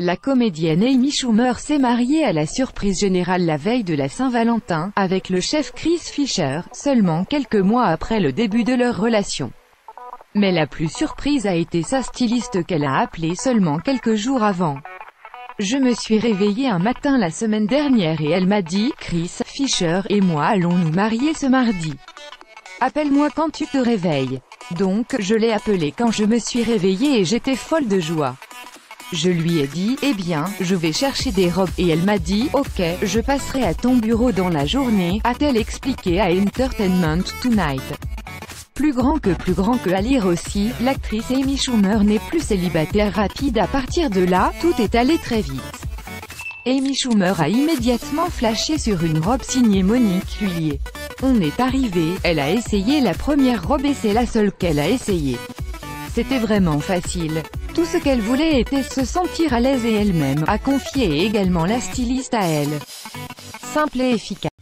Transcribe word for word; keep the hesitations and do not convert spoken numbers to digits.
La comédienne Amy Schumer s'est mariée à la surprise générale la veille de la Saint-Valentin, avec le chef Chris Fisher, seulement quelques mois après le début de leur relation. Mais la plus surprise a été sa styliste qu'elle a appelée seulement quelques jours avant. Je me suis réveillée un matin la semaine dernière et elle m'a dit, Chris Fisher et moi allons nous marier ce mardi. Appelle-moi quand tu te réveilles. Donc, je l'ai appelée quand je me suis réveillée et j'étais folle de joie. Je lui ai dit, eh bien, je vais chercher des robes, et elle m'a dit, ok, je passerai à ton bureau dans la journée, a-t-elle expliqué à Entertainment Tonight. Plus grand que plus grand que à lire aussi, l'actrice Amy Schumer n'est plus célibataire rapide. À partir de là, tout est allé très vite. Amy Schumer a immédiatement flashé sur une robe signée Monique Huillier. On est arrivé, elle a essayé la première robe et c'est la seule qu'elle a essayée. C'était vraiment facile. Tout ce qu'elle voulait était se sentir à l'aise et elle-même, a confié également la styliste à elle. Simple et efficace.